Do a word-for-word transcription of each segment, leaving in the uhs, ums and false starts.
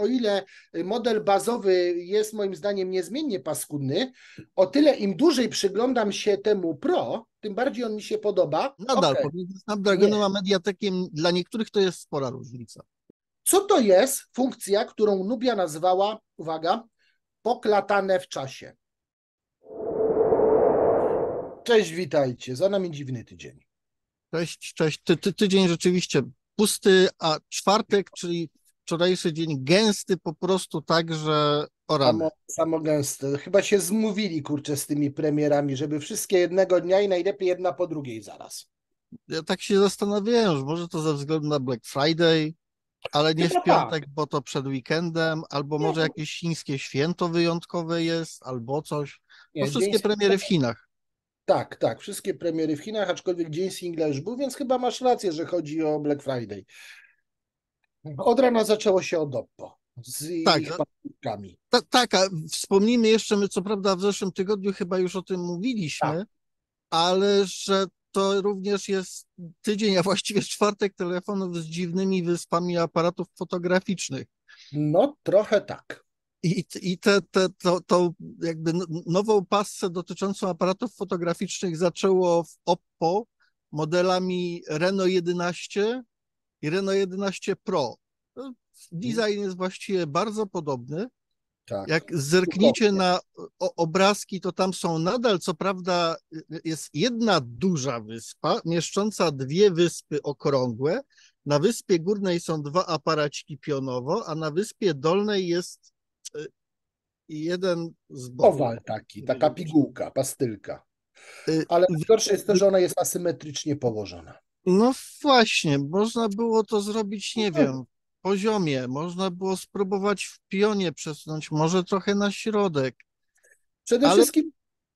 o ile model bazowy jest moim zdaniem niezmiennie paskudny, o tyle im dłużej przyglądam się temu Pro, tym bardziej on mi się podoba. Nadal Okay. pomiędzy Snapdragonem Nie. a Mediatekiem dla niektórych to jest spora różnica. Co to jest funkcja, którą Nubia nazwała, uwaga, poklatane w czasie? Cześć, witajcie. Za nami dziwny tydzień. Cześć, cześć. Ty, ty, tydzień rzeczywiście pusty, a czwartek, czyli wczorajszy dzień gęsty po prostu tak, że o rany. Samo, samo gęste. Chyba się zmówili, kurczę, z tymi premierami, żeby wszystkie jednego dnia i najlepiej jedna po drugiej zaraz. Ja tak się zastanawiałem, że może to ze względu na Black Friday, ale nie Chyba w piątek, tak. bo to przed weekendem, albo Nie, może jakieś chińskie święto wyjątkowe jest, albo coś. No nie, dzień wszystkie premiery w Chinach. Tak, tak, wszystkie premiery w Chinach, aczkolwiek dzień singla już był, więc chyba masz rację, że chodzi o Black Friday. Od rana zaczęło się od Oppo z Tak, ich paskudkami. ta, tak, a wspomnijmy jeszcze, my co prawda w zeszłym tygodniu chyba już o tym mówiliśmy, Tak. ale że to również jest tydzień, a właściwie czwartek telefonów z dziwnymi wyspami aparatów fotograficznych. No, trochę tak. I, i te, te, to, to jakby nową passę dotyczącą aparatów fotograficznych zaczęło w Oppo modelami Reno jedenaście i Reno jedenaście Pro. Design jest właściwie bardzo podobny. Tak. Jak zerkniecie na o, obrazki, to tam są nadal, co prawda, jest jedna duża wyspa, mieszcząca dwie wyspy okrągłe. Na wyspie górnej są dwa aparaciki pionowo, a na wyspie dolnej jest jeden z boku. Owal taki, taka pigułka, pastylka. Ale Y, gorsze jest to, że ona jest asymetrycznie położona. No właśnie, można było to zrobić, nie wiem, w poziomie, można było spróbować w pionie przesunąć, może trochę na środek. Przede Ale wszystkim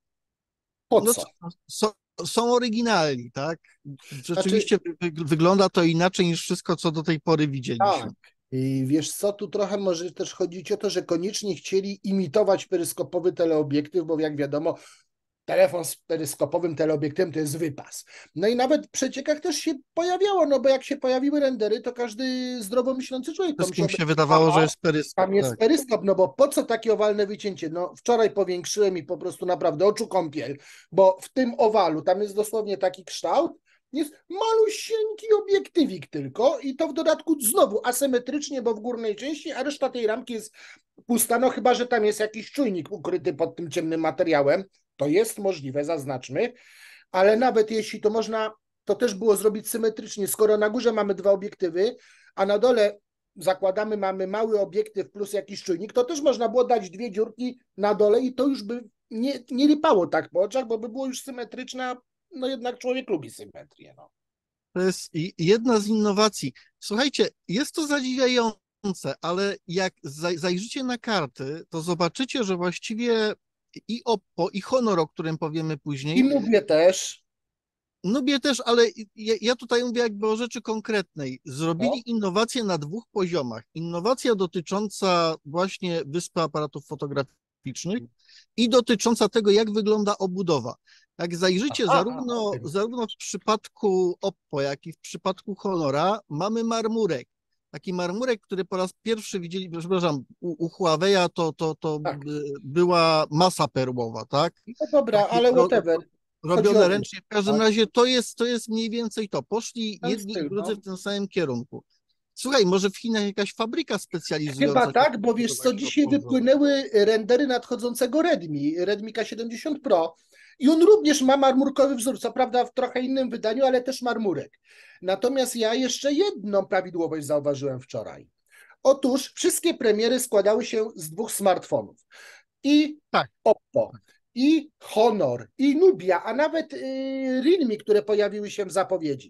po no, co? są, są oryginalni, tak? Rzeczywiście Znaczy, wy, wygląda to inaczej niż wszystko, co do tej pory widzieliśmy. tak. I wiesz co, tu trochę może też chodzić o to, że koniecznie chcieli imitować peryskopowy teleobiektyw, bo jak wiadomo, telefon z peryskopowym teleobiektywem to jest wypas. No i nawet w przeciekach też się pojawiało, no bo jak się pojawiły rendery, to każdy zdrowo myślący człowiek Wszystkim pomyślał, się wydawało, że jest peryskop, tam jest tak. peryskop, no bo po co takie owalne wycięcie? No wczoraj powiększyłem i po prostu naprawdę oczu kąpiel, bo w tym owalu, tam jest dosłownie taki kształt, jest malusieńki obiektywik tylko i to w dodatku znowu asymetrycznie, bo w górnej części, a reszta tej ramki jest pusta, no chyba, że tam jest jakiś czujnik ukryty pod tym ciemnym materiałem, to jest możliwe, zaznaczmy, ale nawet jeśli to można, to też było zrobić symetrycznie, skoro na górze mamy dwa obiektywy, a na dole zakładamy, mamy mały obiektyw plus jakiś czujnik, to też można było dać dwie dziurki na dole i to już by nie, nie lipało tak po oczach, bo by było już symetryczne, a no jednak człowiek lubi symetrię. No. To jest jedna z innowacji. Słuchajcie, jest to zadziwiające, ale jak zajrzycie na karty, to zobaczycie, że właściwie i Oppo, i Honor, o którym powiemy później. I mówię też. Nubie też, ale ja, ja tutaj mówię jakby o rzeczy konkretnej. Zrobili No. innowacje na dwóch poziomach. Innowacja dotycząca właśnie wyspy aparatów fotograficznych i dotycząca tego, jak wygląda obudowa. Jak zajrzycie Aha, zarówno, okay. zarówno w przypadku Oppo, jak i w przypadku Honora, mamy marmurek. Taki marmurek, który po raz pierwszy widzieli, przepraszam, u, u Huawei'a to, to, to Tak. była masa perłowa, tak? No dobra, Taki ale ro, whatever. robione ręcznie. W każdym tak? razie to jest, to jest mniej więcej to. Poszli Ten jedni styl, i drudzy no. w tym samym kierunku. Słuchaj, może w Chinach jakaś fabryka specjalizująca Chyba się tak, w bo wiesz co, dzisiaj wypłynęły rendery nadchodzącego Redmi, Redmi K siedemdziesiąt Pro i on również ma marmurkowy wzór, co prawda w trochę innym wydaniu, ale też marmurek. Natomiast ja jeszcze jedną prawidłowość zauważyłem wczoraj. Otóż wszystkie premiery składały się z dwóch smartfonów. I tak. Oppo, i Honor, i Nubia, a nawet yy, Realme, które pojawiły się w zapowiedzi.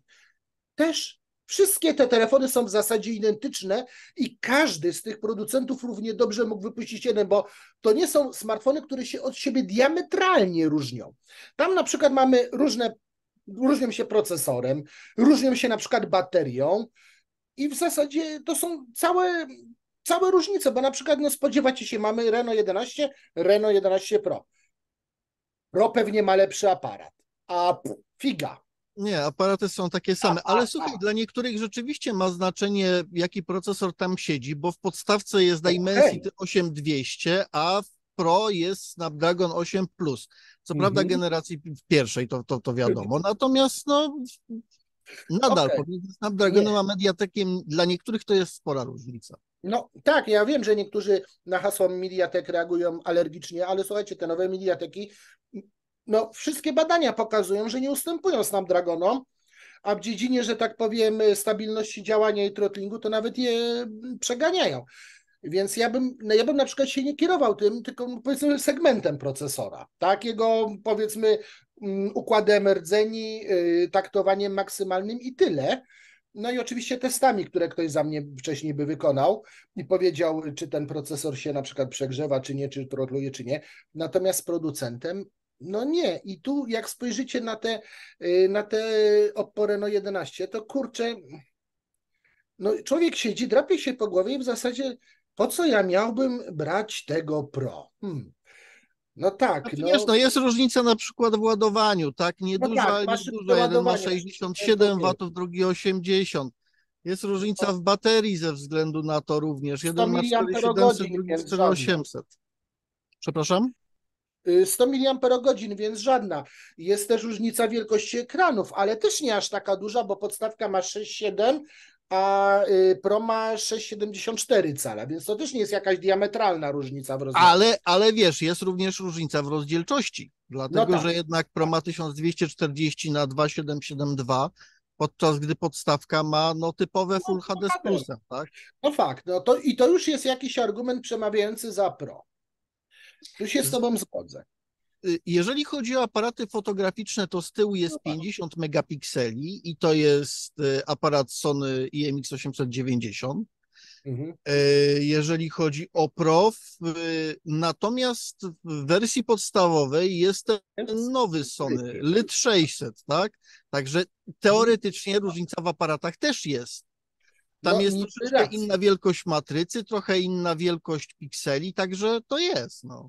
Też wszystkie te telefony są w zasadzie identyczne i każdy z tych producentów równie dobrze mógł wypuścić jeden, bo to nie są smartfony, które się od siebie diametralnie różnią. Tam na przykład mamy różne, różnią się procesorem, różnią się na przykład baterią i w zasadzie to są całe, całe różnice, bo na przykład no spodziewacie się, mamy Reno jedenaście, Reno jedenaście Pro. Pro pewnie ma lepszy aparat, a figa. Nie, aparaty są takie same, ale słuchaj, dla niektórych rzeczywiście ma znaczenie, jaki procesor tam siedzi, bo w podstawce jest Okej. Dimensity osiem dwieście, a w Pro jest Snapdragon osiem plus. Co prawda Mhm. generacji pierwszej, to, to, to wiadomo, natomiast no, nadal Okej. pomiędzy Snapdragonem Nie. a Mediatekiem dla niektórych to jest spora różnica. No tak, ja wiem, że niektórzy na hasło Mediatek reagują alergicznie, ale słuchajcie, te nowe Mediateki, no wszystkie badania pokazują, że nie ustępują Snapdragonom, a w dziedzinie, że tak powiem, stabilności działania i throttlingu, to nawet je przeganiają. Więc ja bym, no ja bym na przykład się nie kierował tym, tylko powiedzmy segmentem procesora, tak? Jego powiedzmy układem rdzeni, taktowaniem maksymalnym i tyle. No i oczywiście testami, które ktoś za mnie wcześniej by wykonał i powiedział, czy ten procesor się na przykład przegrzewa, czy nie, czy trotluje, czy nie. Natomiast z producentem, no nie. I tu jak spojrzycie na te, na te Oppo Reno jedenaście, to kurczę, no człowiek siedzi, drapie się po głowie i w zasadzie po co ja miałbym brać tego Pro? Hmm. No tak, Znaczy, wiesz, no, no jest różnica na przykład w ładowaniu, tak? no tak, Nieduża, ma szybkie nieduża. Jeden ma ładowanie, sześćdziesiąt chciałem siedem powiedzieć. watów, drugi osiemdziesiąt. Jest różnica w baterii ze względu na to również. sto Jeden ma cztery tysiące siedemset, miliamperogodzin, drugi więc żadna. cztery tysiące osiemset. Przepraszam? sto miliamperogodzin, więc żadna. Jest też różnica wielkości ekranów, ale też nie aż taka duża, bo podstawka ma sześć przecinek siedem, a Pro ma sześć przecinek siedemdziesiąt cztery cala, więc to też nie jest jakaś diametralna różnica w rozmiarze. Ale, ale wiesz, jest również różnica w rozdzielczości, No dlatego tak, że jednak Pro ma tysiąc dwieście czterdzieści na dwa tysiące siedemset siedemdziesiąt dwa, podczas gdy podstawka ma no, typowe no, Full H D z plusem, tak? no fakt, no to i to już jest jakiś argument przemawiający za Pro. Tu się z Z, tobą zgodzę. y, jeżeli chodzi o aparaty fotograficzne, to z tyłu No jest tak. pięćdziesiąt megapikseli i to jest y, aparat Sony I M X osiemset dziewięćdziesiąt. Mhm. Jeżeli chodzi o Pro, natomiast w wersji podstawowej jest ten nowy Sony Lit sześćset, tak? Także teoretycznie różnica w aparatach też jest. Tam No jest niby troszeczkę racja. inna wielkość matrycy, trochę inna wielkość pikseli, także to jest, no.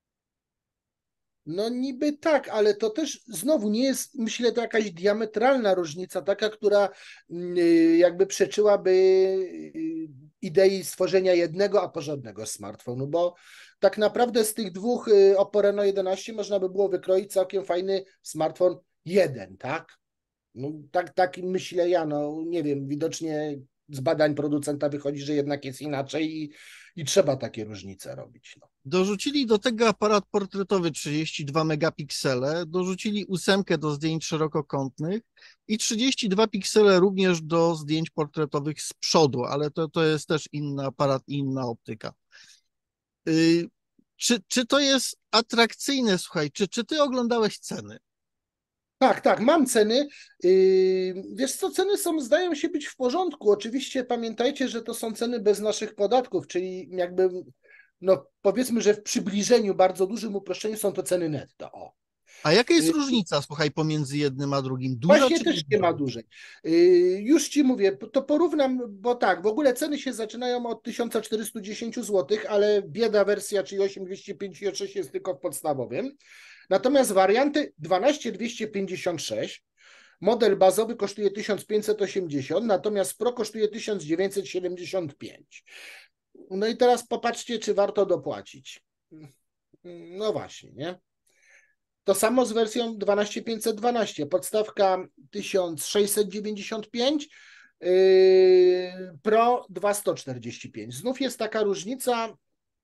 No niby tak, ale to też znowu nie jest, myślę, to jakaś diametralna różnica, taka, która y, jakby przeczyłaby y, idei stworzenia jednego, a porządnego smartfonu, bo tak naprawdę z tych dwóch y, Oppo Reno jedenaście można by było wykroić całkiem fajny smartfon jeden, tak? No, tak, tak myślę ja, no nie wiem, widocznie z badań producenta wychodzi, że jednak jest inaczej i, i trzeba takie różnice robić. No. Dorzucili do tego aparat portretowy trzydzieści dwa megapiksele, dorzucili ósemkę do zdjęć szerokokątnych i trzydzieści dwa piksele również do zdjęć portretowych z przodu, ale to, to jest też inny aparat i inna optyka. Yy, czy, czy to jest atrakcyjne, słuchaj, czy, czy ty oglądałeś ceny? Tak, tak, mam ceny. Yy, wiesz co, ceny są, zdają się być w porządku. Oczywiście pamiętajcie, że to są ceny bez naszych podatków, czyli jakby, no powiedzmy, że w przybliżeniu, bardzo dużym uproszczeniu są to ceny netto. O. A jaka jest Yy, różnica, słuchaj, pomiędzy jednym a drugim? Duża Właśnie czy też nie nieduża? ma dłużej. Yy, Już ci mówię, to porównam, bo tak, w ogóle ceny się zaczynają od tysiąc czterysta dziesięć złotych, ale bieda wersja, czyli osiem dwieście pięćdziesiąt sześć jest tylko w podstawowym. Natomiast warianty dwanaście dwieście pięćdziesiąt sześć, model bazowy kosztuje tysiąc pięćset osiemdziesiąt, natomiast Pro kosztuje tysiąc dziewięćset siedemdziesiąt pięć. No i teraz popatrzcie, czy warto dopłacić. No właśnie, nie? To samo z wersją dwanaście pięćset dwanaście. Podstawka tysiąc sześćset dziewięćdziesiąt pięć, yy, Pro dwa tysiące sto czterdzieści pięć. Znów jest taka różnica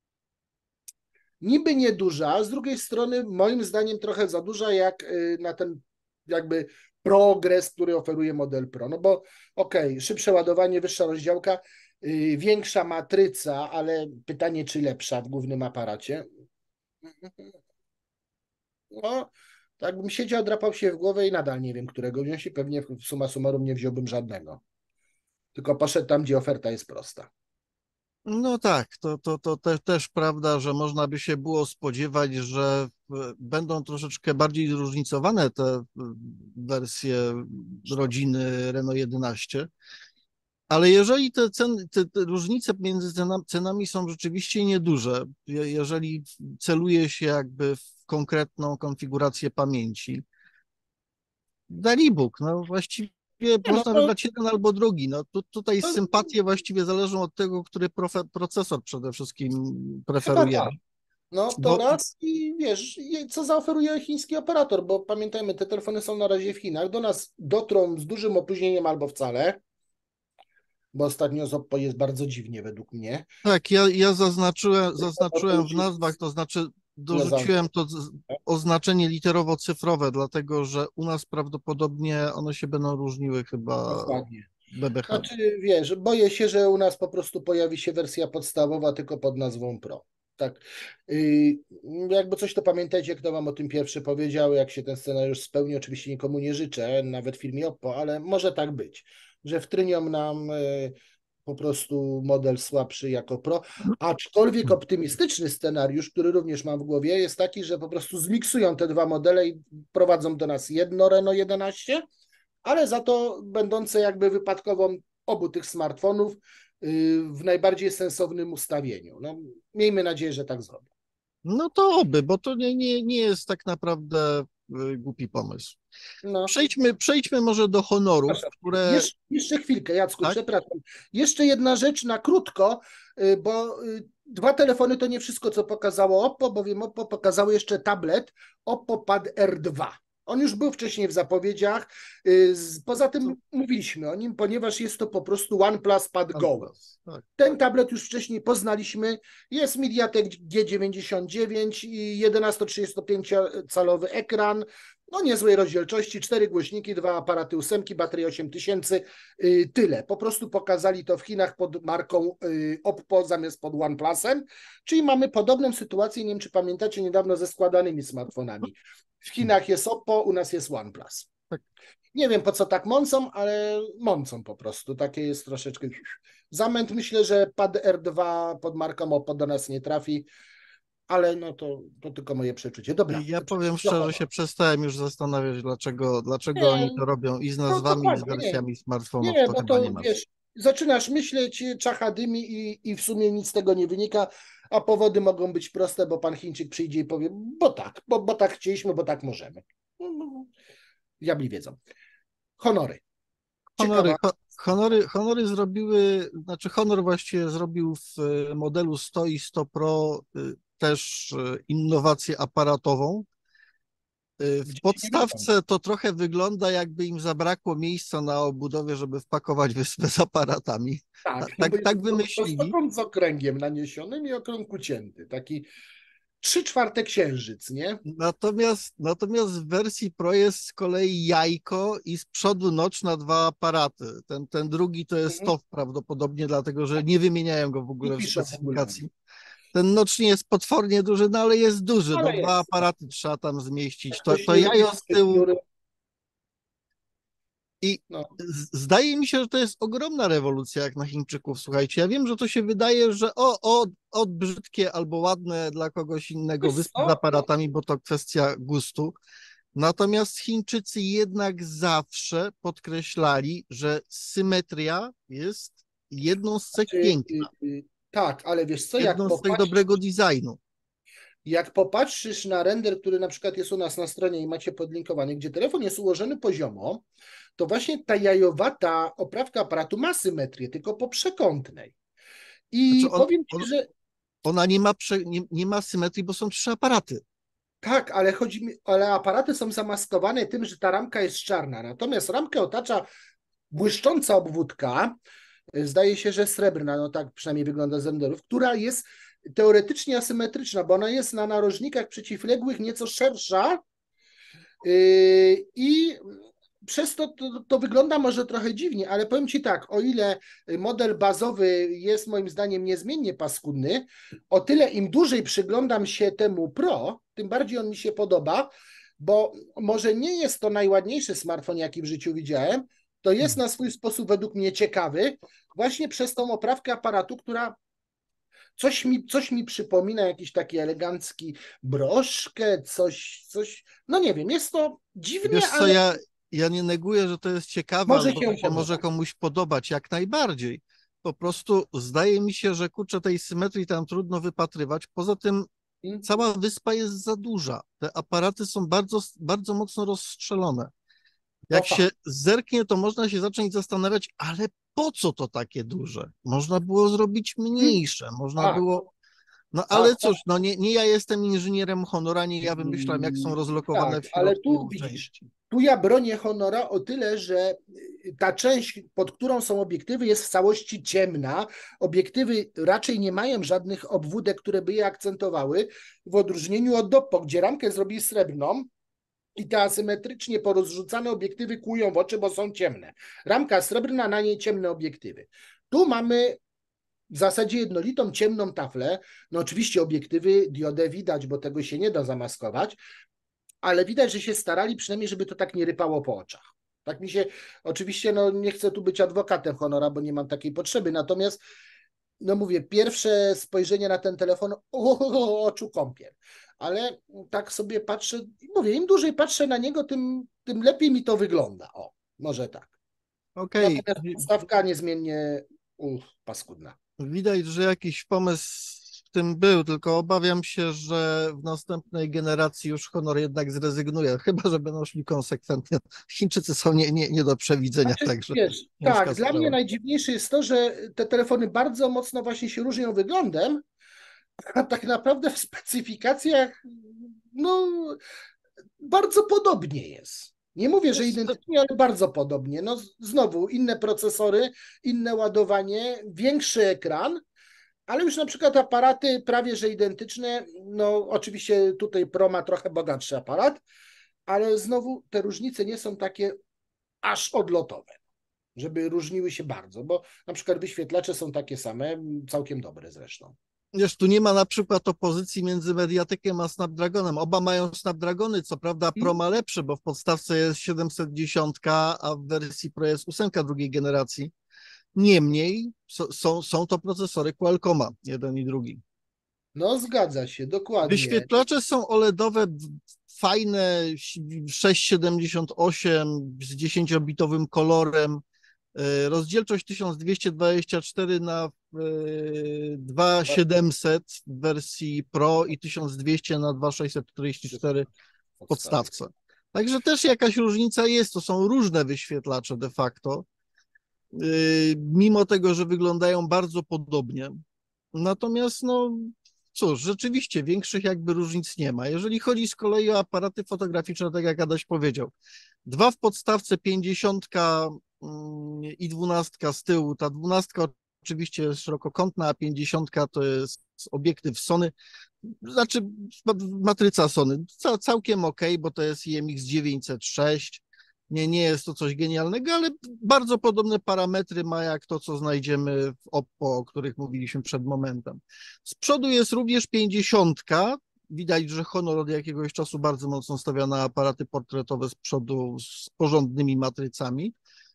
niby nieduża, z drugiej strony moim zdaniem trochę za duża jak yy, na ten jakby progres, który oferuje model Pro. No bo okej, okay, szybsze ładowanie, wyższa rozdziałka, yy, większa matryca, ale pytanie, czy lepsza w głównym aparacie. No, tak bym siedział, drapał się w głowę i nadal nie wiem, którego wziąć i pewnie summa summarum nie wziąłbym żadnego. Tylko poszedł tam, gdzie oferta jest prosta. No tak, to, to, to te, też prawda, że można by się było spodziewać, że będą troszeczkę bardziej zróżnicowane te wersje rodziny Renault jedenaście, ale jeżeli te, ceny, te, te różnice między cenami, cenami są rzeczywiście nieduże, jeżeli celuje się jakby w konkretną konfigurację pamięci, Dalibook, no właściwie Nie, no można to, wybrać jeden albo drugi. No tu, tutaj to sympatie właściwie zależą od tego, który profe, procesor przede wszystkim chyba tak. preferujemy. No to Bo raz i wiesz, i co zaoferuje chiński operator, bo pamiętajmy, te telefony są na razie w Chinach, do nas dotrą z dużym opóźnieniem albo wcale, bo ostatnio z Oppo jest bardzo dziwnie według mnie. tak, ja, ja zaznaczyłem, To zaznaczyłem już w nazwach, jest to znaczy niezależne. dorzuciłem to z- oznaczenie literowo-cyfrowe, dlatego że u nas prawdopodobnie one się będą różniły chyba Dokładnie. B B H. Znaczy, wiesz, boję się, że u nas po prostu pojawi się wersja podstawowa tylko pod nazwą Pro. Tak. Yy, jakby coś, to pamiętajcie, kto wam o tym pierwszy powiedział, jak się ten scenariusz spełni. Oczywiście nikomu nie życzę, nawet firmie Oppo, ale może tak być, że wtrynią nam yy, po prostu model słabszy jako Pro. Aczkolwiek optymistyczny scenariusz, który również mam w głowie, jest taki, że po prostu zmiksują te dwa modele i prowadzą do nas jedno Reno jedenaście, ale za to będące jakby wypadkową obu tych smartfonów yy, w najbardziej sensownym ustawieniu. No, miejmy nadzieję, że tak zrobią. No to oby, bo to nie, nie, nie jest tak naprawdę y, głupi pomysł. No, Przejdźmy, przejdźmy może do honorów, przepraszam. które... Jesz, jeszcze chwilkę, Jacku, Tak? przepraszam. Jeszcze jedna rzecz na krótko, yy, bo yy, dwa telefony to nie wszystko, co pokazało Oppo, bowiem Oppo pokazało jeszcze tablet Oppo Pad R dwa. On już był wcześniej w zapowiedziach. Yy, z- Poza tym mówiliśmy o nim, ponieważ jest to po prostu OnePlus Pad Go. Tak. Ten tablet już wcześniej poznaliśmy. Jest MediaTek G dziewięćdziesiąt dziewięć i jedenasto-trzydziestopięciocalowy ekran. No niezłej rozdzielczości, cztery głośniki, dwa aparaty ósemki, bateria osiem tysięcy. Yy, tyle. Po prostu pokazali to w Chinach pod marką yy, Oppo zamiast pod OnePlusem. Czyli mamy podobną sytuację, nie wiem czy pamiętacie, niedawno ze składanymi smartfonami. W Chinach jest Oppo, u nas jest OnePlus. Tak. Nie wiem po co tak mącą, ale mącą po prostu. Takie jest troszeczkę zamęt. Myślę, że Pad R dwa pod marką Oppo do nas nie trafi, ale no to, to tylko moje przeczucie. Dobra. Ja powiem No, szczerze, się przestałem już zastanawiać, dlaczego, dlaczego nie, oni to robią i z no nazwami, i z dokładnie, nie. wersjami smartfonów, Nie, to bo chyba to nie ma. wiesz, zaczynasz myśleć, czacha dymi i, i w sumie nic z tego nie wynika, a powody mogą być proste, bo pan Chińczyk przyjdzie i powie, bo tak, bo, bo tak chcieliśmy, bo tak możemy. No, no, diabli wiedzą. Honory. Honory, Ciekawa. ho, honory, honory zrobiły, znaczy Honor właściwie zrobił w y, modelu sto i sto Pro y, też y, innowację aparatową. Y, W Gdzie się nie mylą. podstawce to trochę wygląda, jakby im zabrakło miejsca na obudowie, żeby wpakować wyspę z aparatami. Tak, Tak, no tak, bo jest tak to wymyślili. prostokąt z okręgiem naniesionym i okrąg ucięty. Taki trzy czwarte księżyc, nie? Natomiast, natomiast w wersji Pro jest z kolei jajko i z przodu notch na dwa aparaty. Ten, ten drugi to jest Mhm. to prawdopodobnie, dlatego że nie wymieniają go w I ogóle w piszą w ogóle. specyfikacji. Ten notch nie jest potwornie duży, no ale jest duży. No Ale dwa jest. aparaty trzeba tam zmieścić. To, Ktoś to nie lubi jajo z tyłu. struktury. I No, z- zdaje mi się, że to jest ogromna rewolucja jak na Chińczyków. Słuchajcie, ja wiem, że to się wydaje, że o, o, o brzydkie albo ładne dla kogoś innego wiesz wyspy z co? No, aparatami, bo to kwestia gustu. Natomiast Chińczycy jednak zawsze podkreślali, że symetria jest jedną z cech czy, y, piękna, y, tak, ale wiesz co, jak jedną z cech popatrz, dobrego designu. jak popatrzysz na render, który na przykład jest u nas na stronie i macie podlinkowany, gdzie telefon jest ułożony poziomo, to właśnie ta jajowata oprawka aparatu ma symetrię, tylko po przekątnej. Znaczy I on, powiem on, ci, że ona nie ma, prze, nie, nie ma symetrii, bo są trzy aparaty. tak, ale chodzi mi, ale aparaty są zamaskowane tym, że ta ramka jest czarna. Natomiast ramkę otacza błyszcząca obwódka, zdaje się, że srebrna, no tak przynajmniej wygląda z renderów, która jest teoretycznie asymetryczna, bo ona jest na narożnikach przeciwległych nieco szersza yy, i przez to, to to wygląda może trochę dziwnie, ale powiem ci tak, o ile model bazowy jest moim zdaniem niezmiennie paskudny, o tyle im dłużej przyglądam się temu Pro, tym bardziej on mi się podoba, bo może nie jest to najładniejszy smartfon, jaki w życiu widziałem, to jest na swój sposób według mnie ciekawy, właśnie przez tą oprawkę aparatu, która coś mi, coś mi przypomina, jakiś taki elegancki broszkę, coś, coś, no nie wiem, jest to dziwnie, Wiesz co, ale ja, ja nie neguję, że to jest ciekawe, może albo się że się może podobać. komuś podobać, jak najbardziej. Po prostu zdaje mi się, że kurczę, tej symetrii tam trudno wypatrywać. Poza tym cała wyspa jest za duża. Te aparaty są bardzo, bardzo mocno rozstrzelone. Jak fakt. się zerknie, to można się zacząć zastanawiać, ale po co to takie duże? Można było zrobić mniejsze, można Tak, było... No ale tak, tak. cóż, no nie, nie ja jestem inżynierem Honora, nie ja wymyślam, jak są rozlokowane Tak, w ale środku tu jego widzisz, części. tu ja bronię Honora o tyle, że ta część, pod którą są obiektywy, jest w całości ciemna. Obiektywy raczej nie mają żadnych obwódek, które by je akcentowały, w odróżnieniu od Doppo, gdzie ramkę zrobili srebrną i te asymetrycznie porozrzucane obiektywy kłują w oczy, bo są ciemne. Ramka srebrna, na niej ciemne obiektywy. Tu mamy w zasadzie jednolitą ciemną taflę. No oczywiście obiektywy, diodę widać, bo tego się nie da zamaskować, ale widać, że się starali przynajmniej, żeby to tak nie rypało po oczach. Tak mi się, oczywiście no nie chcę tu być adwokatem Honora, bo nie mam takiej potrzeby, natomiast no mówię, pierwsze spojrzenie na ten telefon, o, oczu kąpiel, ale tak sobie patrzę, mówię, im dłużej patrzę na niego, tym, tym lepiej mi to wygląda, o, może tak. Okej, Natomiast stawka niezmiennie, uff, paskudna. widać, że jakiś pomysł w tym był, tylko obawiam się, że w następnej generacji już Honor jednak zrezygnuje, chyba że będą szli konsekwentnie. Chińczycy są nie, nie, nie do przewidzenia, Znaczy, także wiesz, ciężka tak, dla mnie sprawa. najdziwniejsze jest to, że te telefony bardzo mocno właśnie się różnią wyglądem, a tak naprawdę w specyfikacjach no bardzo podobnie jest. Nie mówię, że Wiesz, to, identycznie, ale bardzo podobnie. No znowu inne procesory, inne ładowanie, większy ekran, ale już na przykład aparaty prawie że identyczne. No oczywiście tutaj Pro ma trochę bogatszy aparat, ale znowu te różnice nie są takie aż odlotowe, żeby różniły się bardzo, bo na przykład wyświetlacze są takie same, całkiem dobre zresztą. wiesz, tu nie ma na przykład opozycji między Mediatekiem a Snapdragonem. Oba mają Snapdragony, co prawda Pro ma lepszy, bo w podstawce jest siedemset dziesięć, a w wersji Pro jest ósemka drugiej generacji. Niemniej so, są, są to procesory Qualcomma, jeden i drugi. No zgadza się, dokładnie. Wyświetlacze są OLEDowe, fajne, sześć siedemdziesiąt osiem z dziesięciobitowym kolorem, rozdzielczość tysiąc dwieście dwadzieścia cztery na dwa tysiące siedemset w wersji Pro i tysiąc dwieście na dwa tysiące sześćset czterdzieści cztery w podstawce. Także też jakaś różnica jest, to są różne wyświetlacze de facto, mimo tego, że wyglądają bardzo podobnie. Natomiast no cóż, rzeczywiście większych jakby różnic nie ma. Jeżeli chodzi z kolei o aparaty fotograficzne, tak jak Adaś powiedział, dwa w podstawce, pięćdziesiątka i dwunastka z tyłu. Ta dwunastka oczywiście jest szerokokątna, a pięćdziesiątka to jest obiektyw Sony, znaczy matryca Sony. Całkiem ok, bo to jest I M X dziewięćset sześć. Nie, nie jest to coś genialnego, ale bardzo podobne parametry ma jak to, co znajdziemy w Oppo, o których mówiliśmy przed momentem. Z przodu jest również pięćdziesiątka. Widać, że Honor od jakiegoś czasu bardzo mocno stawia na aparaty portretowe z przodu z porządnymi matrycami.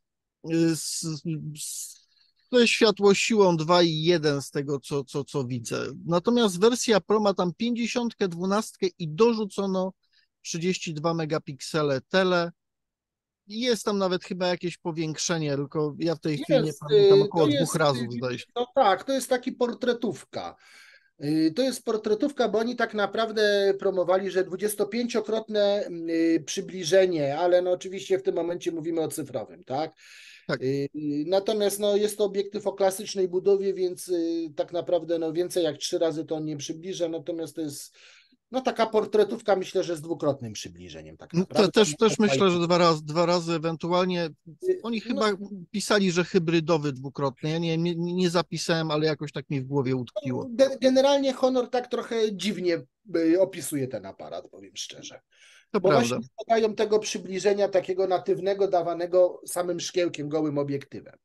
Z, z, ze światło siłą dwa i jeden z tego, co, co, co widzę. Natomiast wersja Pro ma tam pięćdziesiątkę, dwunastkę i dorzucono trzydzieści dwa megapiksele tele. Jest tam nawet chyba jakieś powiększenie, tylko ja w tej chwili nie Jest, pamiętam, y, to około dwóch jest, razów y, zdaje się. no tak, to jest taki portretówka. Y, To jest portretówka, bo oni tak naprawdę promowali, że dwudziestopięciokrotne y, przybliżenie, ale no oczywiście w tym momencie mówimy o cyfrowym, tak? Tak. Y, Natomiast no, jest to obiektyw o klasycznej budowie, więc y, tak naprawdę no, więcej jak trzy razy to on nie przybliża, natomiast to jest no, taka portretówka, myślę, że z dwukrotnym przybliżeniem tak No, Te, naprawdę. też, też myślę, że dwa razy, dwa razy ewentualnie. Oni No, chyba pisali, że hybrydowy dwukrotny. Ja nie, nie, nie zapisałem, ale jakoś tak mi w głowie utkwiło. generalnie Honor tak trochę dziwnie y, opisuje ten aparat, powiem szczerze. To Bo prawda. właśnie szukają tego przybliżenia takiego natywnego, dawanego samym szkiełkiem, gołym obiektywem.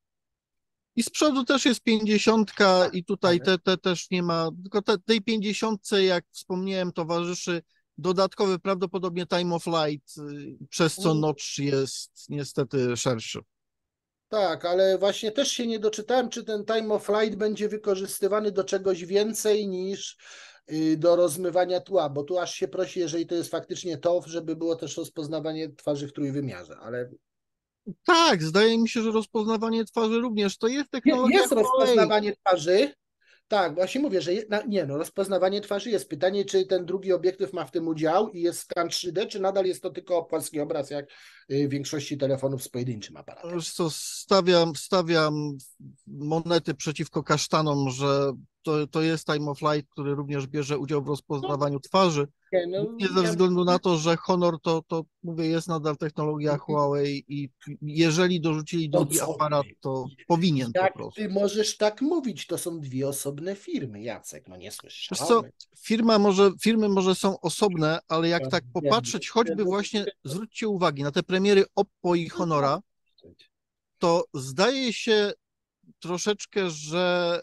I z przodu też jest pięćdziesiątka i tutaj te, te też nie ma, tylko te, tej pięćdziesiątce, jak wspomniałem, towarzyszy dodatkowy prawdopodobnie time of flight, y, przez co notch jest niestety szerszy. Tak, ale właśnie też się nie doczytałem, czy ten time of flight będzie wykorzystywany do czegoś więcej niż y, do rozmywania tła, bo tu aż się prosi, jeżeli to jest faktycznie to, żeby było też rozpoznawanie twarzy w trójwymiarze, ale Tak, zdaje mi się, że rozpoznawanie twarzy również to jest technologia jest Huawei. rozpoznawanie twarzy. Tak, właśnie mówię, że je, na, nie, no, rozpoznawanie twarzy jest. Pytanie, czy ten drugi obiektyw ma w tym udział i jest skan trzy D, czy nadal jest to tylko płaski obraz, jak, y, większości telefonów z pojedynczym aparatem. Wiesz co, stawiam, stawiam monety przeciwko kasztanom, że to, to jest Time of Flight, który również bierze udział w rozpoznawaniu twarzy. Nie, no, Głównie ze ja- względu na to, że Honor to, to mówię, jest nadal technologia Huawei i jeżeli dorzucili No drugi co aparat, ty? to powinien po Jak prostu. ty możesz tak mówić? To są dwie osobne firmy, Jacek, no nie Wiesz co, słyszałem. firma może, firmy może są osobne, ale jak No, tak wiem. popatrzeć, choćby właśnie, zwróćcie uwagę na te premiery Oppo i Honora, to zdaje się troszeczkę, że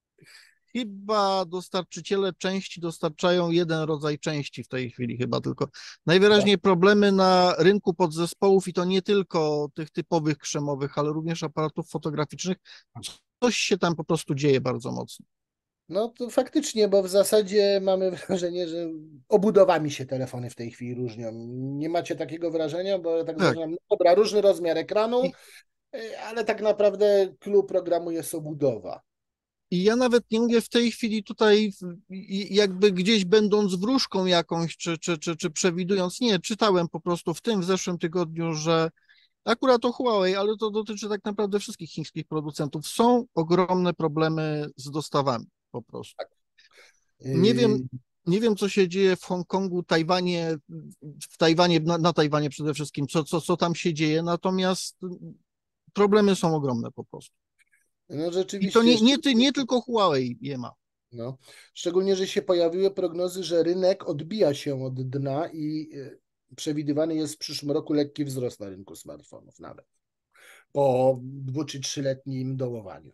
chyba dostarczyciele części dostarczają jeden rodzaj części w tej chwili chyba tylko. Najwyraźniej problemy na rynku podzespołów i to nie tylko tych typowych krzemowych, ale również aparatów fotograficznych. Coś się tam po prostu dzieje bardzo mocno. No to faktycznie, bo w zasadzie mamy wrażenie, że obudowami się telefony w tej chwili różnią. Nie macie takiego wrażenia, bo ja tak, Tak. zauważyłem, no dobra, różny rozmiar ekranu, I- y, ale tak naprawdę clue programu jest obudowa. I ja nawet nie mówię w tej chwili tutaj, w- i- jakby gdzieś będąc wróżką jakąś, czy, czy, czy, czy przewidując, nie, czytałem po prostu w tym, w zeszłym tygodniu, że akurat to Huawei, ale to dotyczy tak naprawdę wszystkich chińskich producentów, są ogromne problemy z dostawami po prostu. Nie wiem, Y, nie wiem, co się dzieje w Hongkongu, Tajwanie, w Tajwanie, na, na Tajwanie przede wszystkim, co, co, co tam się dzieje, natomiast problemy są ogromne po prostu. No I rzeczywiście, to nie, nie, ty, nie tylko Huawei je ma. no, szczególnie, że się pojawiły prognozy, że rynek odbija się od dna i y, przewidywany jest w przyszłym roku lekki wzrost na rynku smartfonów nawet po dwu czy trzyletnim dołowaniu.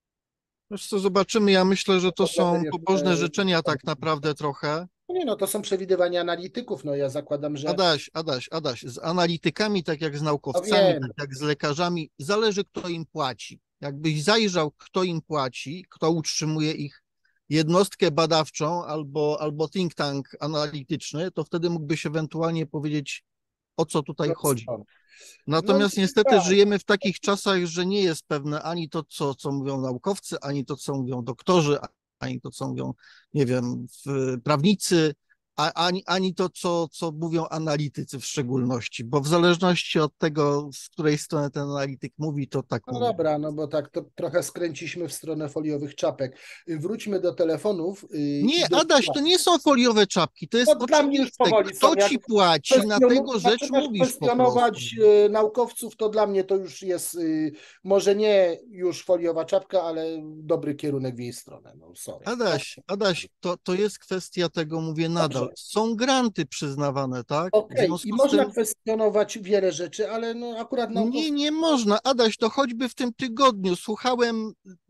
Wiesz co, zobaczymy. Ja myślę, że to To są naprawdę pobożne jeszcze- życzenia tak naprawdę trochę. No nie, no to są przewidywania analityków, no ja zakładam, że Adaś, Adaś, Adaś, z analitykami, tak jak z no naukowcami, wiem, tak jak z lekarzami, zależy, kto im płaci. Jakbyś zajrzał, kto im płaci, kto utrzymuje ich jednostkę badawczą albo, albo think tank analityczny, to wtedy mógłbyś ewentualnie powiedzieć, o co tutaj chodzi. no, Natomiast no, niestety tak. żyjemy w takich czasach, że nie jest pewne ani to, co, co mówią naukowcy, ani to, co mówią doktorzy, ani to, co mówią, nie wiem, w- prawnicy, a, ani, ani to, co, co mówią analitycy w szczególności, bo w zależności od tego, z której strony ten analityk mówi, to tak No mówi. dobra, no bo tak to trochę skręciliśmy w stronę foliowych czapek. Y, Wróćmy do telefonów. y, i Nie, do... Adaś, to nie są foliowe czapki, to jest No, dla mnie już oczywiste. powoli są. Kto Jak ci płaci, na kwestionu- tego rzecz zaczynasz mówisz po prostu. kwestionować y, naukowców, to dla mnie to już jest y, może nie już foliowa czapka, ale dobry kierunek w jej stronę. No, sorry. Adaś, Adaś, to, to jest kwestia tego, mówię nadal. Dobrze. Są granty przyznawane, tak? W Okej, i związku z można tym kwestionować wiele rzeczy, ale no akurat naukowcy... nie, nie można. Adaś, to choćby w tym tygodniu słuchałem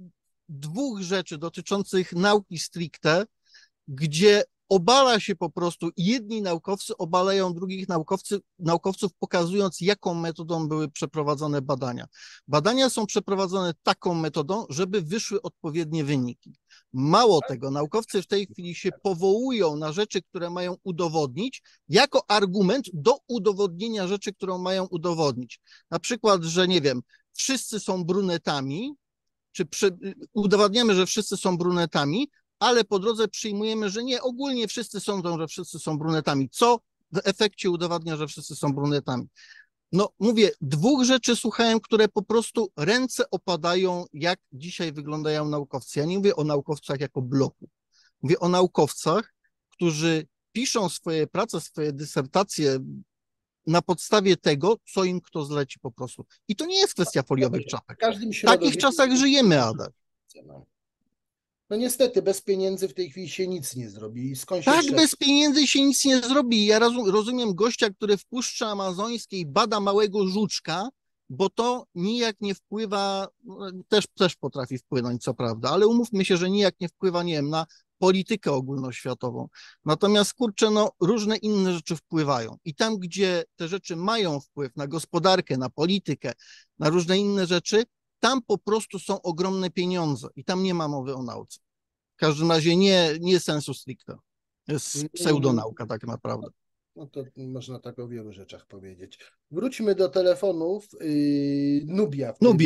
dwóch rzeczy dotyczących nauki stricte, gdzie obala się po prostu, jedni naukowcy obalają drugich naukowcy, naukowców, pokazując, jaką metodą były przeprowadzone badania. Badania są przeprowadzone taką metodą, żeby wyszły odpowiednie wyniki. Mało tego, naukowcy w tej chwili się powołują na rzeczy, które mają udowodnić, jako argument do udowodnienia rzeczy, którą mają udowodnić. Na przykład, że nie wiem, wszyscy są brunetami, czy przy, udowadniamy, że wszyscy są brunetami, ale po drodze przyjmujemy, że nie, ogólnie wszyscy sądzą, że wszyscy są brunetami, co w efekcie udowadnia, że wszyscy są brunetami. No mówię, dwóch rzeczy słuchałem, które po prostu ręce opadają, jak dzisiaj wyglądają naukowcy. Ja nie mówię o naukowcach jako bloku. Mówię o naukowcach, którzy piszą swoje prace, swoje dysertacje na podstawie tego, co im kto zleci po prostu. I to nie jest kwestia foliowych czapek. W każdym W takich środowisku- czasach żyjemy, Adam. No. no niestety, bez pieniędzy w tej chwili się nic nie zrobi. I skąd się Tak, czerpie? bez pieniędzy się nic nie zrobi. Ja rozum, rozumiem gościa, który w Puszczy Amazońskiej bada małego żuczka, bo to nijak nie wpływa, no, też, też potrafi wpłynąć, co prawda, ale umówmy się, że nijak nie wpływa, nie wiem, na politykę ogólnoświatową. Natomiast, kurczę, no, różne inne rzeczy wpływają. I tam, gdzie te rzeczy mają wpływ na gospodarkę, na politykę, na różne inne rzeczy, tam po prostu są ogromne pieniądze i tam nie ma mowy o nauce. W każdym razie nie, nie sensu stricte. Jest pseudonauka tak naprawdę. No to można tak o wielu rzeczach powiedzieć. Wróćmy do telefonów. Yy, Nubia. w tej Nubie.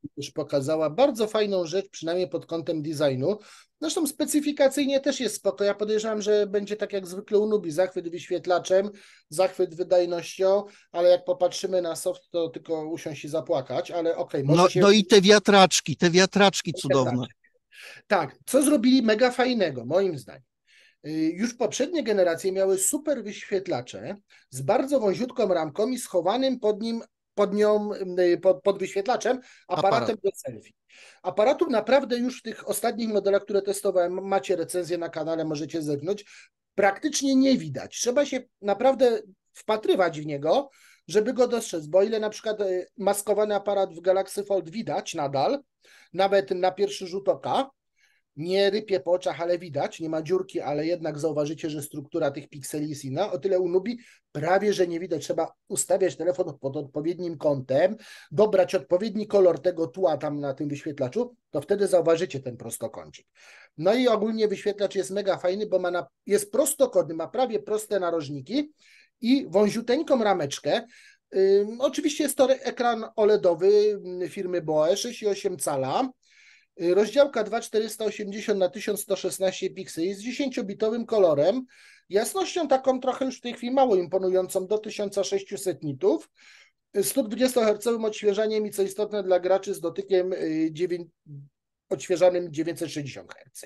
już pokazała bardzo fajną rzecz, przynajmniej pod kątem designu. Zresztą specyfikacyjnie też jest spoko. Ja podejrzewam, że będzie tak jak zwykle u Nubii, zachwyt wyświetlaczem, zachwyt wydajnością, ale jak popatrzymy na soft, to tylko usiąść i zapłakać, ale okej, okay, No, może się... no i te wiatraczki, te wiatraczki cudowne. Tak, co zrobili mega fajnego, moim zdaniem. Już poprzednie generacje miały super wyświetlacze z bardzo wąziutką ramką i schowanym pod nim, pod nią, pod, pod wyświetlaczem aparatem Aparat. do selfie. Aparatów naprawdę już w tych ostatnich modelach, które testowałem, macie recenzję na kanale, możecie zerknąć, praktycznie nie widać. Trzeba się naprawdę wpatrywać w niego, żeby go dostrzec, bo o ile na przykład maskowany aparat w Galaxy Fold widać nadal, nawet na pierwszy rzut oka, nie rypie po oczach, ale widać, nie ma dziurki, ale jednak zauważycie, że struktura tych pikseli jest inna. O tyle u Nubii prawie, że nie widać. Trzeba ustawiać telefon pod odpowiednim kątem, dobrać odpowiedni kolor tego tła tam na tym wyświetlaczu, to wtedy zauważycie ten prostokącik. No i ogólnie wyświetlacz jest mega fajny, bo ma na, jest prostokątny, ma prawie proste narożniki i wąziuteńką rameczkę. Yy, oczywiście jest to ekran OLEDowy firmy B O E, sześć i osiem cala. Rozdziałka dwa tysiące czterysta osiemdziesiąt na tysiąc sto szesnaście pikseli z dziesięciobitowym kolorem, jasnością taką trochę już w tej chwili mało imponującą do tysiąc sześćset nitów, sto dwudziestohercowym odświeżaniem i co istotne dla graczy z dotykiem odświeżanym dziewięćset sześćdziesiąt herców.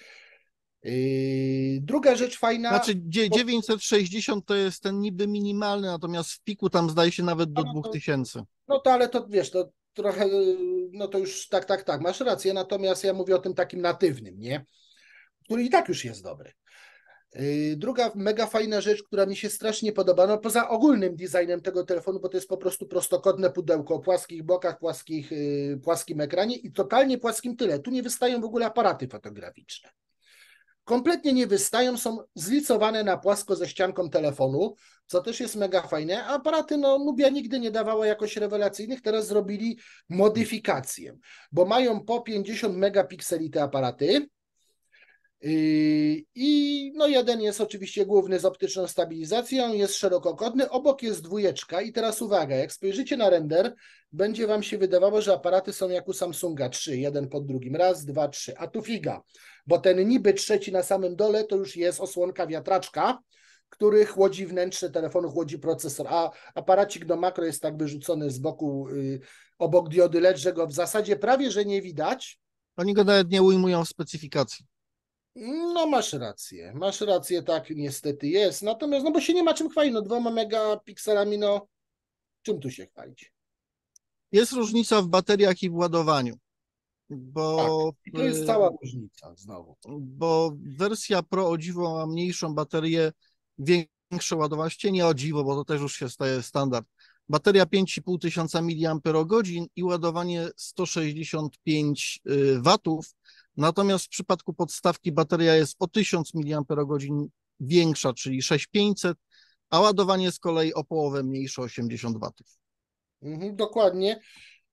Druga rzecz fajna... Znaczy dziewięćset sześćdziesiąt to jest ten niby minimalny, natomiast w piku tam zdaje się nawet do dwóch tysięcy. No to ale to wiesz, to trochę, no to już tak, tak, tak, masz rację, natomiast ja mówię o tym takim natywnym, nie? Który i tak już jest dobry. Druga mega fajna rzecz, która mi się strasznie podoba, no poza ogólnym designem tego telefonu, bo to jest po prostu prostokątne pudełko o płaskich bokach, płaskich, płaskim ekranie i totalnie płaskim tyle. Tu nie wystają w ogóle aparaty fotograficzne. Kompletnie nie wystają, są zlicowane na płasko ze ścianką telefonu, co też jest mega fajne. A aparaty, no Nubia nigdy nie dawała jakoś rewelacyjnych, teraz zrobili modyfikację, bo mają po pięćdziesiąt megapikseli te aparaty i no jeden jest oczywiście główny z optyczną stabilizacją, jest szerokokątny, obok jest dwójeczka i teraz uwaga, jak spojrzycie na render, będzie wam się wydawało, że aparaty są jak u Samsunga, trzy, jeden pod drugim, raz, dwa, trzy, a tu figa, bo ten niby trzeci na samym dole to już jest osłonka wiatraczka, który chłodzi wnętrze telefonu, chłodzi procesor, a aparacik do makro jest tak wyrzucony z boku, yy, obok diody L E D, że go w zasadzie prawie, że nie widać. Oni go nawet nie ujmują w specyfikacji. No masz rację, masz rację, tak niestety jest, natomiast, no bo się nie ma czym chwalić, no dwoma megapikselami, no czym tu się chwalić? Jest różnica w bateriach i w ładowaniu, bo... Tak, i to jest cała różnica znowu. Bo wersja Pro o dziwo ma mniejszą baterię, większe ładowanie, nie o dziwo, bo to też już się staje standard. Bateria pięć i pół tysiąca miliamperogodzin i ładowanie sto sześćdziesiąt pięć watów. Natomiast w przypadku podstawki bateria jest o tysiąc miliamperogodzin większa, czyli sześć tysięcy pięćset, a ładowanie z kolei o połowę mniejsze, osiemdziesiąt watów. Mhm, dokładnie.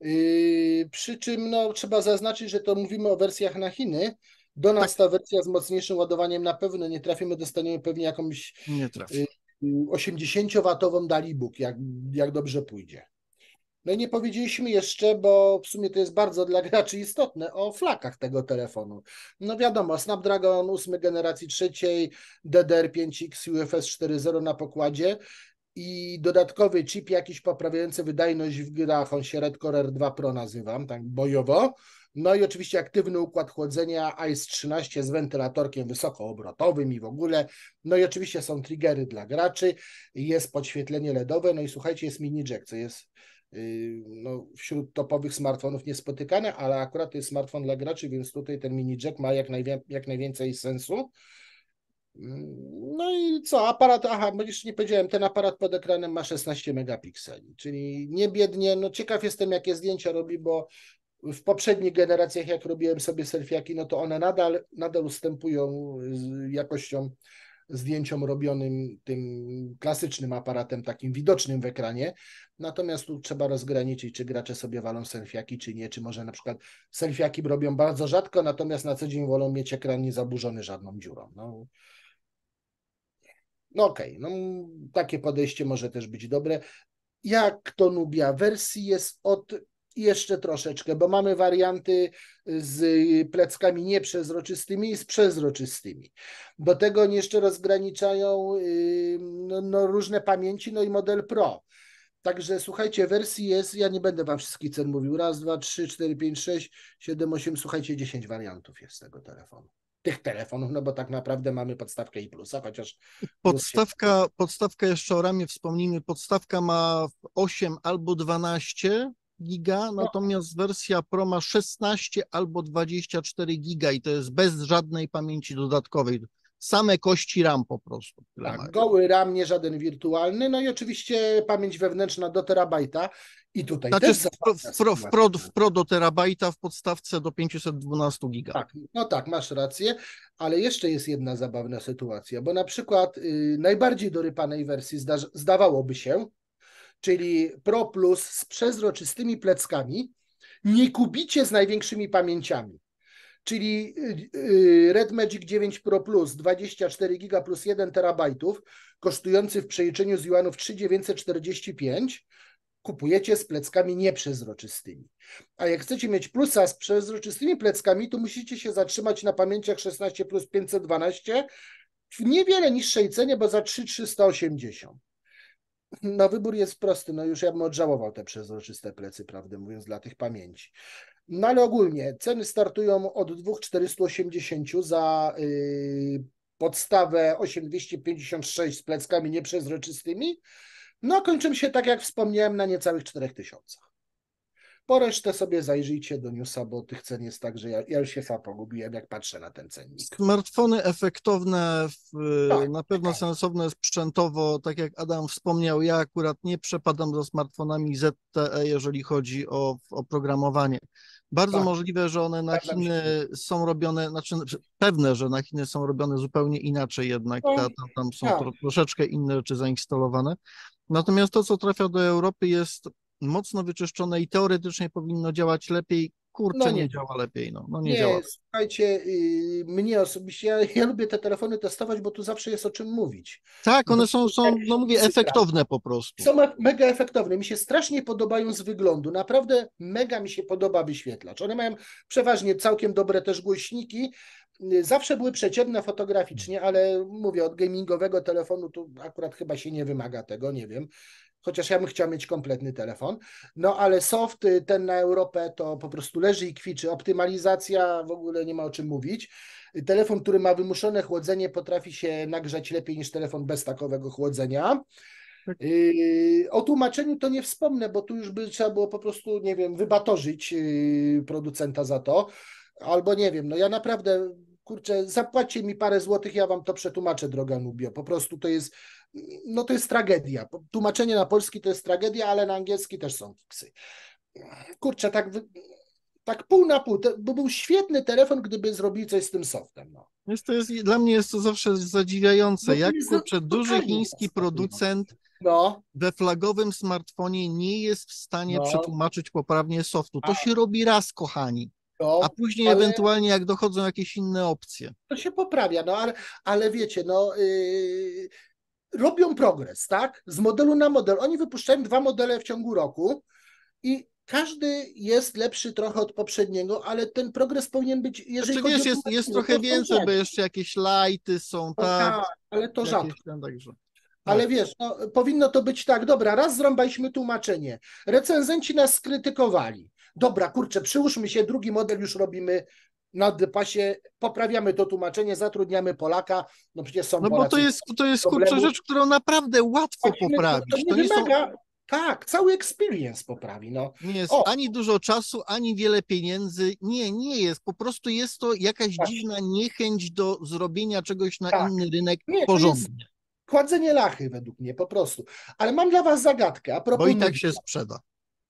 Yy, przy czym no, trzeba zaznaczyć, że to mówimy o wersjach na Chiny. Do nas Tak. ta wersja z mocniejszym ładowaniem na pewno nie trafimy, dostaniemy pewnie jakąś nie trafi. osiemdziesięciowatową Dalibook, jak, jak dobrze pójdzie. No i nie powiedzieliśmy jeszcze, bo w sumie to jest bardzo dla graczy istotne, o flakach tego telefonu. No wiadomo, Snapdragon ósmej generacji trzeciej, D D R pięć X U F S cztery zero na pokładzie i dodatkowy chip jakiś poprawiający wydajność w grach, on się Redcore R dwa Pro nazywam, tak bojowo. No i oczywiście aktywny układ chłodzenia I C E trzynaście z wentylatorkiem wysokoobrotowym i w ogóle. No i oczywiście są triggery dla graczy, jest podświetlenie LEDowe, no i słuchajcie, jest mini jack, co jest no, wśród topowych smartfonów niespotykane, ale akurat to jest smartfon dla graczy, więc tutaj ten mini jack ma jak, najwię jak najwięcej sensu. No i co, aparat, aha, bo jeszcze nie powiedziałem, ten aparat pod ekranem ma szesnaście megapikseli, czyli nie biednie, no ciekaw jestem, jakie zdjęcia robi, bo w poprzednich generacjach, jak robiłem sobie selfiaki, no to one nadal, nadal ustępują z jakością zdjęciom robionym tym klasycznym aparatem, takim widocznym w ekranie. Natomiast tu trzeba rozgraniczyć, czy gracze sobie walą selfiaki, czy nie, czy może na przykład selfiaki robią bardzo rzadko, natomiast na co dzień wolą mieć ekran niezaburzony żadną dziurą. No, no okej, okay. No takie podejście może też być dobre. Jak to Nubia? Wersji jest od i jeszcze troszeczkę, bo mamy warianty z pleckami nieprzezroczystymi i z przezroczystymi. Do tego jeszcze rozgraniczają no, no, różne pamięci, no i model Pro. Także słuchajcie, wersji jest, ja nie będę wam wszystkich cen mówił, raz, dwa, trzy, cztery, pięć, sześć, siedem, osiem, słuchajcie, dziesięć wariantów jest tego telefonu. Tych telefonów, no bo tak naprawdę mamy podstawkę i plusa, chociaż... Podstawka, się... podstawka jeszcze o ramie wspomnimy, podstawka ma osiem albo dwanaście giga, no. Natomiast wersja Pro ma szesnaście albo dwadzieścia cztery giga i to jest bez żadnej pamięci dodatkowej. Same kości RAM po prostu. Tak, mają. goły RAM, nie żaden wirtualny, no i oczywiście pamięć wewnętrzna do terabajta i tutaj znaczy też... W pro, w, pro, w, pro, w Pro do terabajta, w podstawce do pięćset dwanaście giga. Tak, no tak, masz rację, ale jeszcze jest jedna zabawna sytuacja, bo na przykład y, najbardziej dorypanej wersji zda, zdawałoby się, czyli Pro Plus z przezroczystymi pleckami, nie kupicie z największymi pamięciami. Czyli Red Magic dziewięć Pro Plus dwadzieścia cztery giga plus jeden terabajtów, kosztujący w przeliczeniu z juanów trzy tysiące dziewięćset czterdzieści pięć, kupujecie z pleckami nieprzezroczystymi. A jak chcecie mieć plusa z przezroczystymi pleckami, to musicie się zatrzymać na pamięciach szesnaście plus pięćset dwanaście w niewiele niższej cenie, bo za trzy tysiące trzysta osiemdziesiąt. No wybór jest prosty, no już ja bym odżałował te przezroczyste plecy, prawdę mówiąc, dla tych pamięci. No ale ogólnie ceny startują od dwa tysiące czterysta osiemdziesiąt za yy, podstawę osiem tysięcy dwieście pięćdziesiąt sześć z pleckami nieprzezroczystymi, no kończą się, tak jak wspomniałem, na niecałych czterech tysiącach. Po resztę sobie zajrzyjcie do newsa, bo tych cen jest tak, że ja, ja już się sam pogubiłem, jak patrzę na ten cennik. Smartfony efektowne, w, tak, na pewno tak. sensowne sprzętowo, tak jak Adam wspomniał, ja akurat nie przepadam za smartfonami Z T E, jeżeli chodzi o oprogramowanie. Bardzo tak. możliwe, że one na Chiny są robione, znaczy pewne, że na Chiny są robione zupełnie inaczej jednak, No, tam, tam są tak. tro, troszeczkę inne rzeczy zainstalowane. Natomiast to, co trafia do Europy, jest mocno wyczyszczone i teoretycznie powinno działać lepiej. Kurczę, No nie. nie działa lepiej. No, no nie, Nie, działa. słuchajcie, yy, mnie osobiście, ja, ja lubię te telefony testować, bo tu zawsze jest o czym mówić. Tak, one Bo są, są, no mówię, efektowne po prostu. Są mega efektowne, mi się strasznie podobają z wyglądu, naprawdę mega mi się podoba wyświetlacz. One mają przeważnie całkiem dobre też głośniki, zawsze były przeciętne fotograficznie, ale mówię, od gamingowego telefonu tu akurat chyba się nie wymaga tego, nie wiem. Chociaż ja bym chciał mieć kompletny telefon. No ale soft, ten na Europę to po prostu leży i kwiczy. Optymalizacja w ogóle nie ma o czym mówić. Telefon, który ma wymuszone chłodzenie, potrafi się nagrzać lepiej niż telefon bez takowego chłodzenia. Tak. Yy, o tłumaczeniu to nie wspomnę, bo tu już by trzeba było po prostu, nie wiem, wybatorzyć yy, producenta za to. Albo nie wiem, no ja naprawdę, kurczę, zapłaćcie mi parę złotych, ja wam to przetłumaczę, droga Nubio. Po prostu to jest, no to jest tragedia. Tłumaczenie na polski to jest tragedia, ale na angielski też są fiksy. Kurczę, tak, tak pół na pół. To by był świetny telefon, gdyby zrobili coś z tym softem. No. Jest, to jest, dla mnie jest to zawsze zadziwiające, no jak kurczę, duży chiński producent no. we flagowym smartfonie nie jest w stanie no. przetłumaczyć poprawnie softu. To A. się robi raz, kochani. No, a później ale... ewentualnie jak dochodzą jakieś inne opcje. To się poprawia, no ale, ale wiecie, no yy, robią progres, tak? Z modelu na model. Oni wypuszczają dwa modele w ciągu roku i każdy jest lepszy trochę od poprzedniego, ale ten progres powinien być, jeżeli znaczy, chodzi wiesz, o... jest, jest trochę więcej, bo jeszcze jakieś lighty są, no tak? tak, ale to rzadko. Tam, także. Ale wiesz, no, powinno to być tak, dobra, raz zrąbaliśmy tłumaczenie, recenzenci nas skrytykowali, dobra, kurczę, przyłóżmy się, drugi model już robimy na depasie, poprawiamy to tłumaczenie, zatrudniamy Polaka, no przecież są No Polacy. bo to jest, to jest kurczę rzecz, którą naprawdę łatwo Płacimy, poprawić. To, to nie wymaga, są... tak, cały experience poprawi, no. Nie jest o. ani dużo czasu, ani wiele pieniędzy, nie, nie jest, po prostu jest to jakaś tak. dziwna niechęć do zrobienia czegoś na tak. inny rynek nie, porządnie. Kładzenie lachy według mnie, po prostu. Ale mam dla was zagadkę. A propos Bo i tak się sprzeda.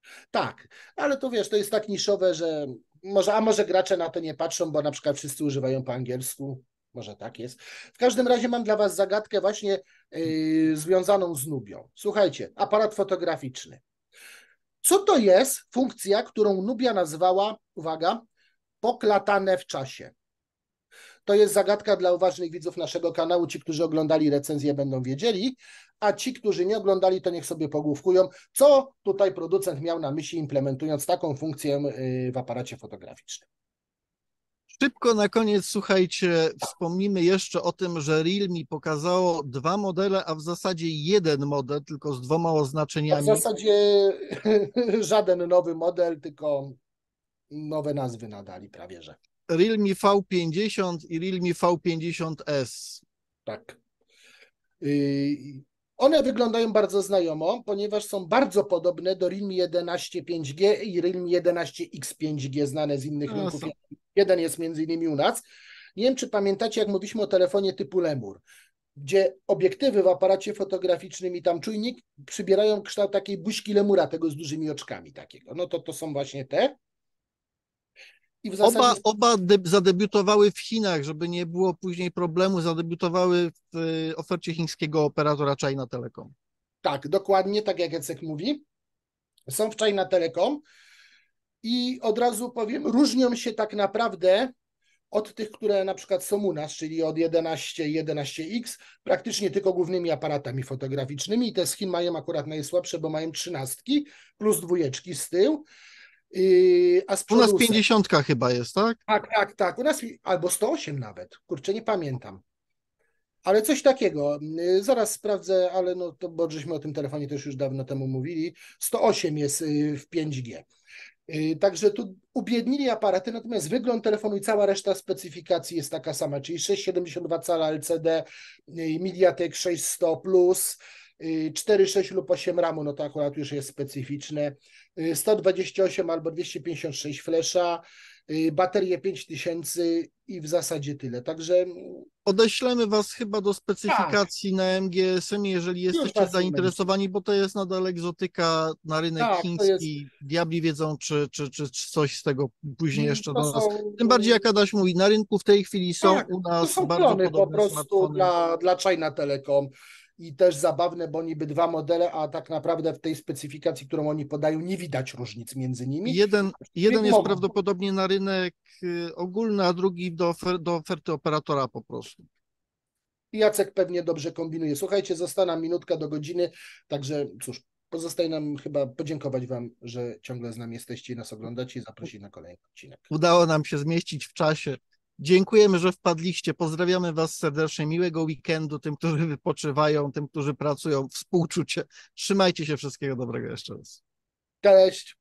Tak, ale to wiesz, to jest tak niszowe, że może, a może gracze na to nie patrzą, bo na przykład wszyscy używają po angielsku. Może tak jest. W każdym razie mam dla was zagadkę właśnie yy, związaną z Nubią. Słuchajcie, aparat fotograficzny. Co to jest funkcja, którą Nubia nazwała, uwaga, poklatane w czasie? to jest zagadka dla uważnych widzów naszego kanału. Ci, którzy oglądali recenzję, będą wiedzieli, a ci, którzy nie oglądali, to niech sobie pogłówkują, co tutaj producent miał na myśli, implementując taką funkcję w aparacie fotograficznym. Szybko na koniec, słuchajcie, wspomnimy jeszcze o tym, że Realme pokazało dwa modele, a w zasadzie jeden model, tylko z dwoma oznaczeniami. W zasadzie żaden nowy model, tylko nowe nazwy nadali prawie, że. Realme V pięćdziesiąt i Realme V pięćdziesiąt S. Tak. Yy, one wyglądają bardzo znajomo, ponieważ są bardzo podobne do Realme jedenaście pięć G i Realme jedenaście X pięć G, znane z innych A, rynków. są. Jeden jest między innymi u nas. Nie wiem, czy pamiętacie, jak mówiliśmy o telefonie typu Lemur, gdzie obiektywy w aparacie fotograficznym i tam czujnik przybierają kształt takiej buźki lemura, tego z dużymi oczkami takiego. No to to są właśnie te. I w zasadzie... Oba, oba de zadebiutowały w Chinach, żeby nie było później problemu, zadebiutowały w y, ofercie chińskiego operatora China Telecom. Tak, dokładnie, tak jak Jacek mówi. Są w China Telecom i od razu powiem, różnią się tak naprawdę od tych, które na przykład są u nas, czyli od jedenaście i jedenaście X, praktycznie tylko głównymi aparatami fotograficznymi. I te z Chin mają akurat najsłabsze, bo mają trzynastki plus dwójeczki z tyłu. Yy, a z U nas przodu pięćdziesiątka chyba jest, tak? Tak, tak, tak. U nas albo sto osiem nawet. Kurczę, nie pamiętam. Ale coś takiego. Yy, zaraz sprawdzę, ale no to, bo żeśmy o tym telefonie też już dawno temu mówili. sto osiem jest yy, w pięć G. Yy, także tu ubiednili aparaty, natomiast wygląd telefonu i cała reszta specyfikacji jest taka sama, czyli sześć przecinek siedemdziesiąt dwa cala L C D, yy, MediaTek sześćset plus, yy, cztery przecinek sześć lub osiem ramu, no to akurat już jest specyficzne, yy, sto dwadzieścia osiem albo dwieście pięćdziesiąt sześć flesza, yy, baterie pięć tysięcy i w zasadzie tyle. Także Odeślemy was chyba do specyfikacji tak. na M G S M, jeżeli jesteście zainteresowani, bo to jest nadal egzotyka na rynek tak, chiński. Jest... Diabli wiedzą, czy, czy, czy coś z tego później jeszcze do nas. Są... Tym bardziej, jak Adaś mówi, na rynku w tej chwili są tak, u nas to są bardzo klony podobne po prostu smartfony. dla, dla China Telecom. I też zabawne, bo niby dwa modele, a tak naprawdę w tej specyfikacji, którą oni podają, nie widać różnic między nimi. Jeden, jeden jest prawdopodobnie na rynek ogólny, a drugi do, ofer do oferty operatora po prostu. Jacek pewnie dobrze kombinuje. Słuchajcie, została nam minutka do godziny, także cóż, pozostaje nam chyba podziękować Wam, że ciągle z nami jesteście i nas oglądacie i zaprosić na kolejny odcinek. Udało nam się zmieścić w czasie. Dziękujemy, że wpadliście. Pozdrawiamy Was serdecznie. Miłego weekendu tym, którzy wypoczywają, tym, którzy pracują. Współczucie. Trzymajcie się. Wszystkiego dobrego jeszcze raz. Cześć.